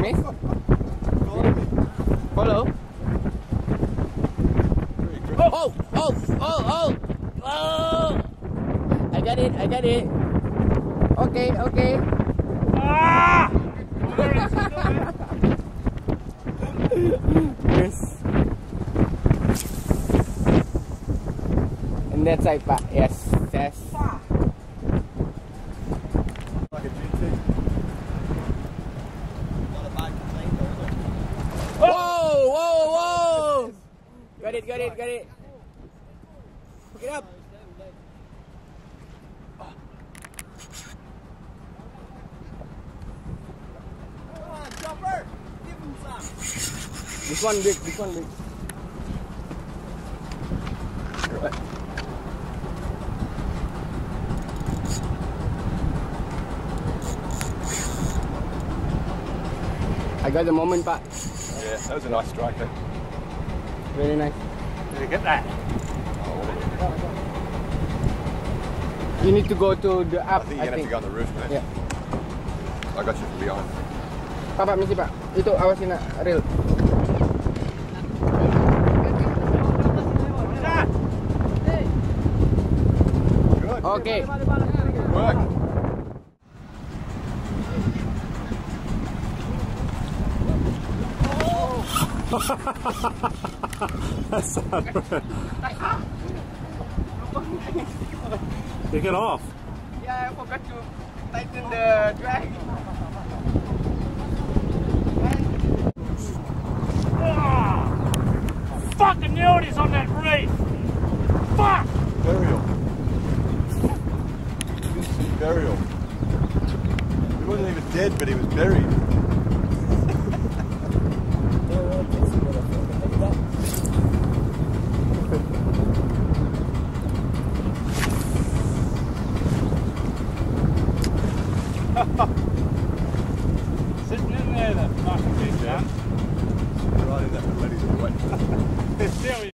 Miss? Follow. Oh! Oh! Oh! Oh! Oh! I got it! I got it! Okay, okay. Ah! Yes. And that side pa. Yes. Yes. Like a GT. Whoa! Whoa! Whoa! Got it! Got it! Got it! Pick it up! Come on, jumper! Give him some. This one big, this one big. I got the moment, pa. Yeah, that was a nice strike. Eh? Very nice. Did you get that? You need to go to the I up. think you're going to have to go on the roof, man. Yeah. I got you from behind. Pak, misi pak. Itu awasin nak reel. Good. Okay. Good work. That's not right. Take it off. Yeah, I forgot to tighten the drag. Fucking knew he's on that reef. Fuck! Burial. Instant burial. He wasn't even dead, but he was buried. Sitting in there then.